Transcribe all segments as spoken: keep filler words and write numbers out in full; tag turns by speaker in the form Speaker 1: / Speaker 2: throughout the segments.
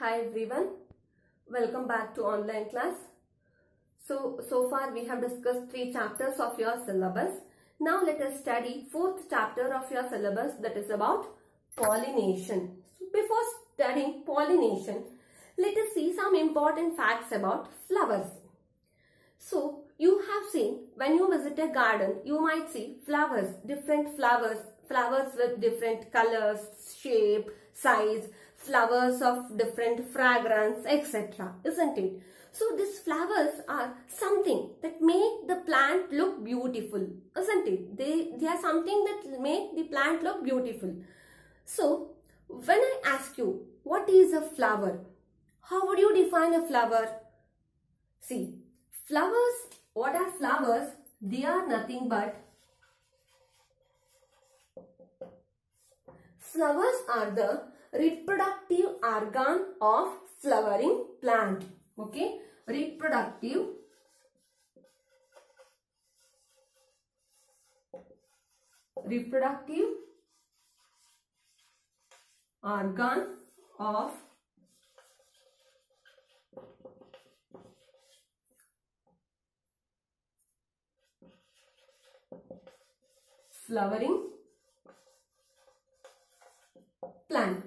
Speaker 1: Hi everyone, welcome back to online class. So, so far we have discussed three chapters of your syllabus. Now let us study fourth chapter of your syllabus, that is about pollination. So before studying pollination, let us see some important facts about flowers. So you have seen when you visit a garden, you might see flowers, different flowers, flowers with different colors, shape, size, flowers of different fragrance, et cetera. Isn't it? So these flowers are something that make the plant look beautiful, isn't it? They, they are something that make the plant look beautiful. So when I ask you, what is a flower? How would you define a flower? See, flowers, what are flowers? They are nothing but, flowers are the reproductive organ of flowering plant. Okay, reproductive reproductive organ of flowering plant.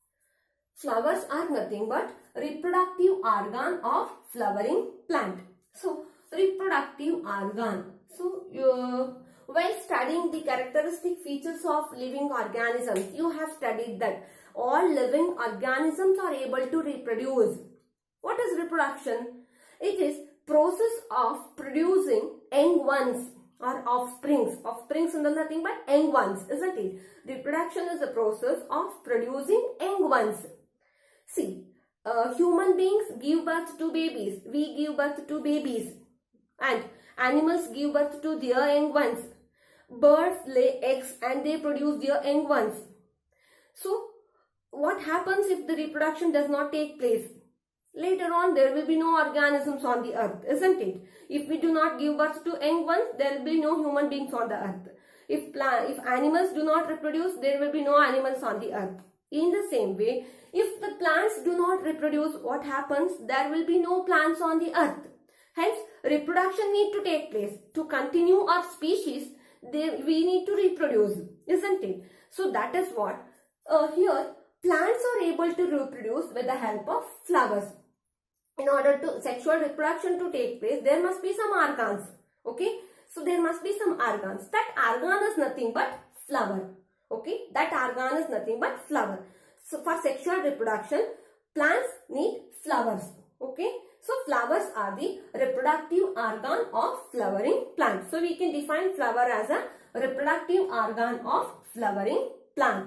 Speaker 1: Flowers are nothing but reproductive organ of flowering plant. So, reproductive organ. So, uh, while studying the characteristic features of living organisms, you have studied that all living organisms are able to reproduce. What is reproduction? It is process of producing young ones or offsprings. Offsprings are nothing but young ones, isn't it? Reproduction is a process of producing young ones. See, uh, human beings give birth to babies. We give birth to babies. And animals give birth to their young ones. Birds lay eggs and they produce their young ones. So, what happens if the reproduction does not take place? Later on, there will be no organisms on the earth, isn't it? If we do not give birth to young ones, there will be no human beings on the earth. If, plant, if animals do not reproduce, there will be no animals on the earth. In the same way, if the plants do not reproduce, what happens? There will be no plants on the earth. Hence, reproduction need to take place. To continue our species, they, we need to reproduce, isn't it? So that is what, uh, here, plants are able to reproduce with the help of flowers. In order to sexual reproduction to take place, there must be some organs, okay? So there must be some organs. That organ is nothing but flower, okay? That organ is nothing but flower. So for sexual reproduction, plants need flowers, okay? So flowers are the reproductive organ of flowering plant. So we can define flower as a reproductive organ of flowering plant.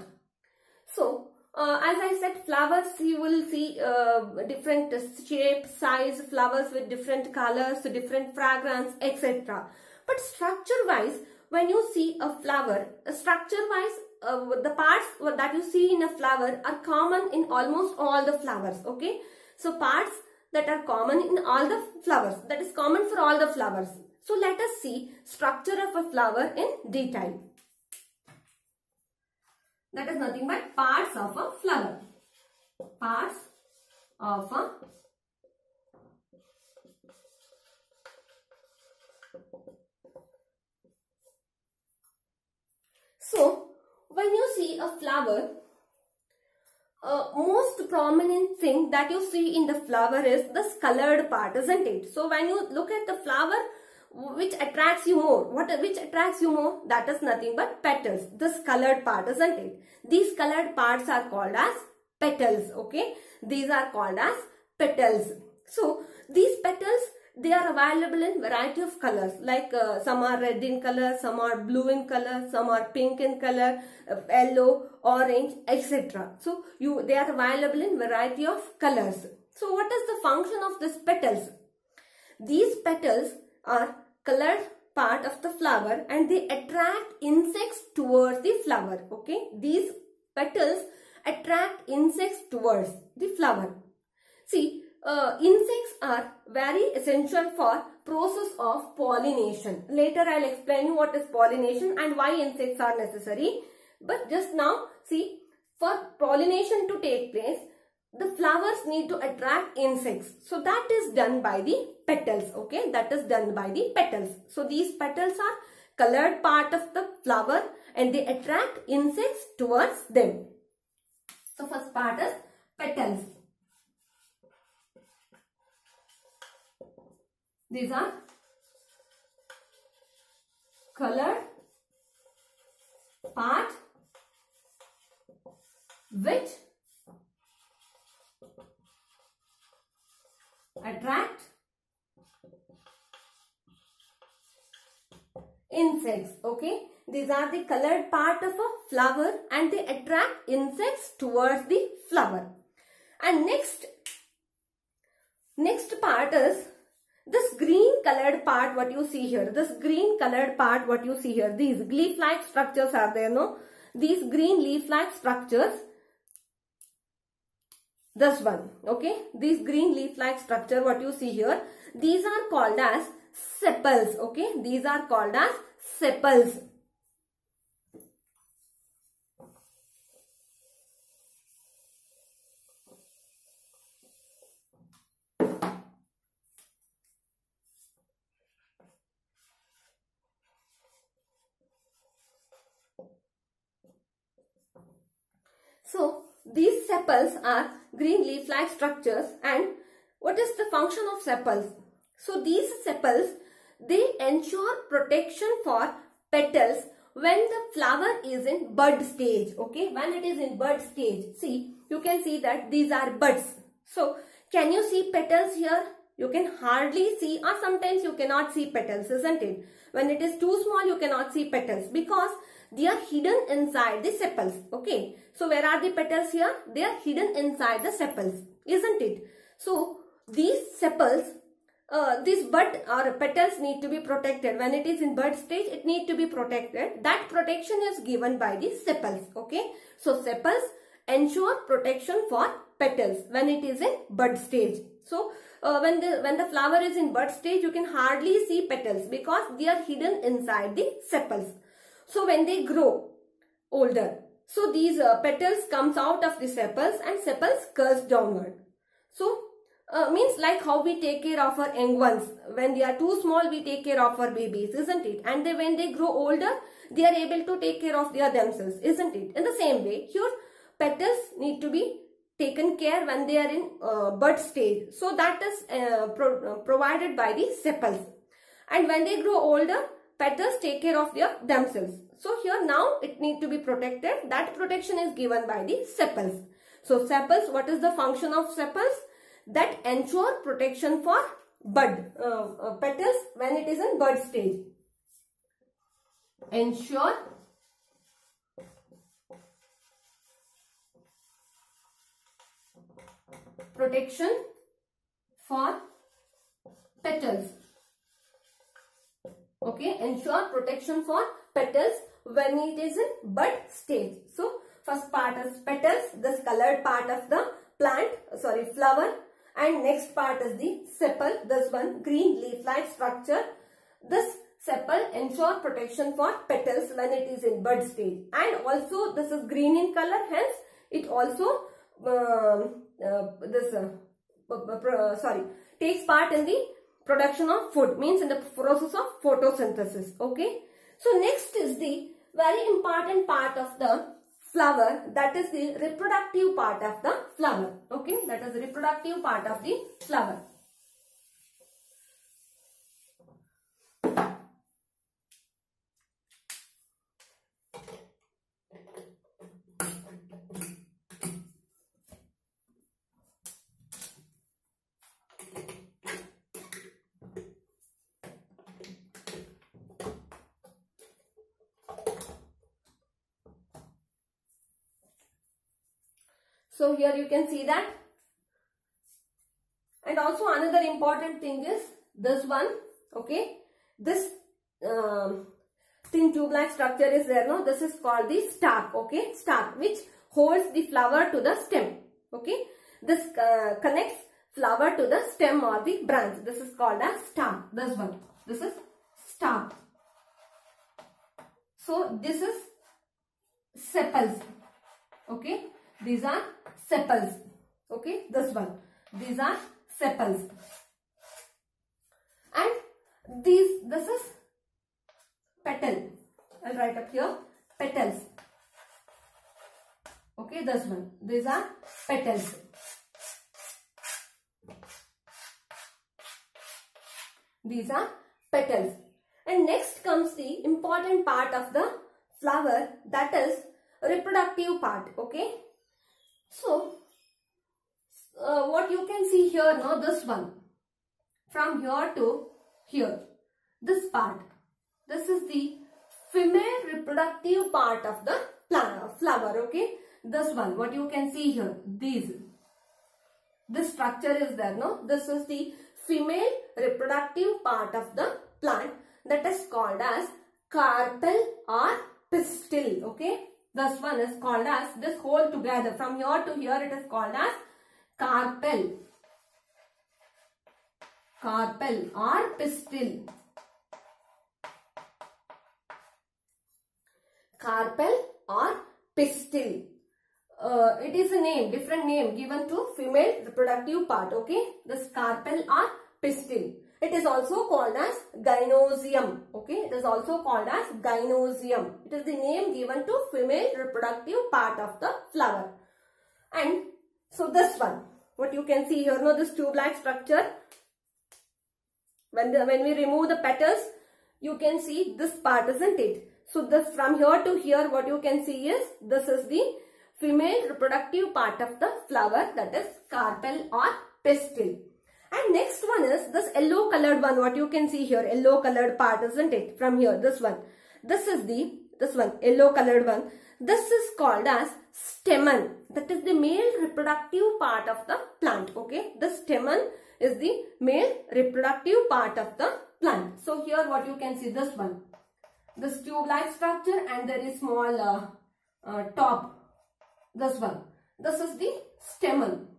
Speaker 1: So uh, as I said, flowers you will see uh, different shape, size, flowers with different colors, different fragrance, et cetera. But structure wise, when you see a flower, structure wise, Uh, the parts that you see in a flower are common in almost all the flowers, okay? So parts that are common in all the flowers, that is common for all the flowers. So let us see structure of a flower in detail. That is nothing but parts of a flower. Parts of a So when you see a flower, uh, most prominent thing that you see in the flower is this colored part, isn't it? So when you look at the flower, which attracts you more? What which attracts you more? That is nothing but petals. This colored part, isn't it? These colored parts are called as petals, okay? These are called as petals. So these petals, they are available in variety of colors, like uh, some are red in color, some are blue in color, some are pink in color, uh, yellow, orange, et cetera. So you they are available in variety of colors. So what is the function of these petals? These petals are colored part of the flower and they attract insects towards the flower. Okay, these petals attract insects towards the flower. See, Uh, insects are very essential for process of pollination. Later I'll explain you what is pollination and why insects are necessary. But just now, see, for pollination to take place, the flowers need to attract insects. So that is done by the petals. Okay, that is done by the petals. So these petals are colored part of the flower and they attract insects towards them. So first part is petals. These are colored part which attract insects. Okay, these are the colored part of a flower and they attract insects towards the flower. And next next part is this green colored part, what you see here. This green colored part, what you see here. These leaf-like structures are there, no? These green leaf-like structures. This one, okay? These green leaf-like structure, what you see here. These are called as sepals, okay? These are called as sepals. So, these sepals are green leaf-like structures, and what is the function of sepals? So, these sepals, they ensure protection for petals when the flower is in bud stage, okay? When it is in bud stage, see, you can see that these are buds. So, can you see petals here? You can hardly see, or sometimes you cannot see petals, isn't it? When it is too small, you cannot see petals because they are hidden inside the sepals, okay? So, where are the petals here? They are hidden inside the sepals, isn't it? So, these sepals, uh, these bud or petals need to be protected. When it is in bud stage, it need to be protected. That protection is given by the sepals, okay? So, sepals ensure protection for petals when it is in bud stage. So, uh, when the when the flower is in bud stage, you can hardly see petals because they are hidden inside the sepals. So, when they grow older, so these uh, petals comes out of the sepals and sepals curls downward. So, uh, means like how we take care of our young ones. When they are too small, we take care of our babies, isn't it? And they, when they grow older, they are able to take care of their themselves, isn't it? In the same way, here petals need to be taken care when they are in uh, bud stage. So, that is uh, pro uh, provided by the sepals. And when they grow older, petals take care of their themselves. So, here now it need to be protected. That protection is given by the sepals. So, sepals, what is the function of sepals? That ensure protection for bud, uh, uh, petals when it is in bud stage. Ensure protection for petals. Okay, ensure protection for petals when it is in bud stage. So, first part is petals, this colored part of the plant, sorry, flower, and next part is the sepal, this one, green leaf-like structure. This sepal ensure protection for petals when it is in bud stage, and also this is green in color, hence it also um, uh, this uh, uh, sorry takes part in the production of food, means in the process of photosynthesis. Okay, so next is the very important part of the flower, that is the reproductive part of the flower. Okay, that is the reproductive part of the flower. So, here you can see that. And also another important thing is this one, okay. This um, thin tube-like structure is there, no? This is called the stalk, okay. Stalk, which holds the flower to the stem, okay. This uh, connects flower to the stem or the branch. This is called as stalk. This one. This is stalk. So, this is sepals, okay. These are sepals, Okay, this one. These are sepals. And these, this is petal. I'll write up here petals. Okay, this one. These are petals. These are petals. And next comes the important part of the flower, that is reproductive part. Okay. So, uh, what you can see here now, this one. From here to here. This part. This is the female reproductive part of the plant, flower. Okay. This one. What you can see here. These. This structure is there. No. This is the female reproductive part of the plant, that is called as carpel or pistil. Okay. This one is called as, this whole together from here to here, it is called as carpel. Carpel or pistil. Carpel or pistil. Uh, it is a name, different name given to female reproductive part. Okay. This carpel or pistil. It is also called as gynosium. Okay. It is also called as gynosium. It is the name given to female reproductive part of the flower. And so this one, what you can see here, no, this tube-like structure. When the, when we remove the petals, you can see this part, isn't it? So this from here to here, what you can see is, this is the female reproductive part of the flower, that is carpel or pistil. And next one is this yellow colored one, what you can see here, yellow colored part, isn't it? From here, this one. This is the, this one, yellow colored one. This is called as stamen. That is the male reproductive part of the plant. Okay. The stamen is the male reproductive part of the plant. So here what you can see, this one. This tube-like structure and there is small uh, uh, top. This one. This is the stamen.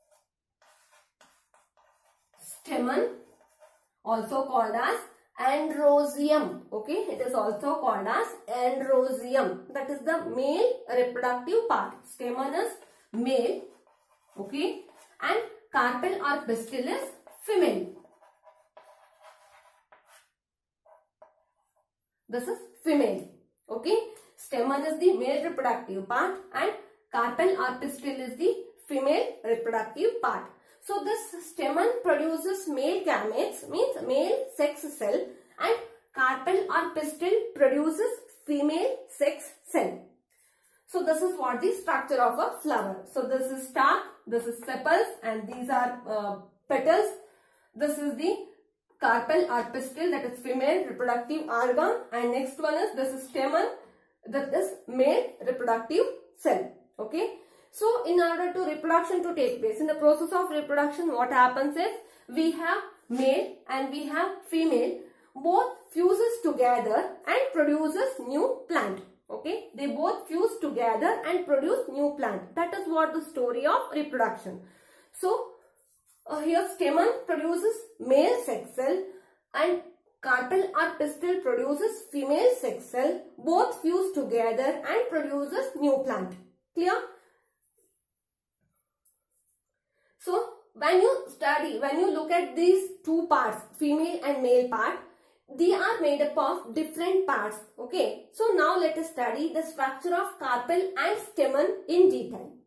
Speaker 1: Stamen, also called as androsium. Okay, it is also called as androsium. That is the male reproductive part. Stamen is male. Okay, and carpel or pistil is female. This is female. Okay, stamen is the male reproductive part and carpel or pistil is the female reproductive part. So this stamen produces male gametes, means male sex cell, and carpel or pistil produces female sex cell. So this is what the structure of a flower. So this is stalk, this is sepals, and these are uh, petals. This is the carpel or pistil, that is female reproductive organ, and next one is, this is stamen, that is male reproductive cell. Okay. So, in order to reproduction to take place, in the process of reproduction, what happens is, we have male and we have female, both fuses together and produces new plant. Okay, they both fuse together and produce new plant. That is what the story of reproduction. So, uh, here stamen produces male sex cell and carpel or pistil produces female sex cell. Both fuse together and produces new plant. Clear? So, when you study, when you look at these two parts, female and male part, they are made up of different parts. Okay. So, now let us study the structure of carpel and stamen in detail.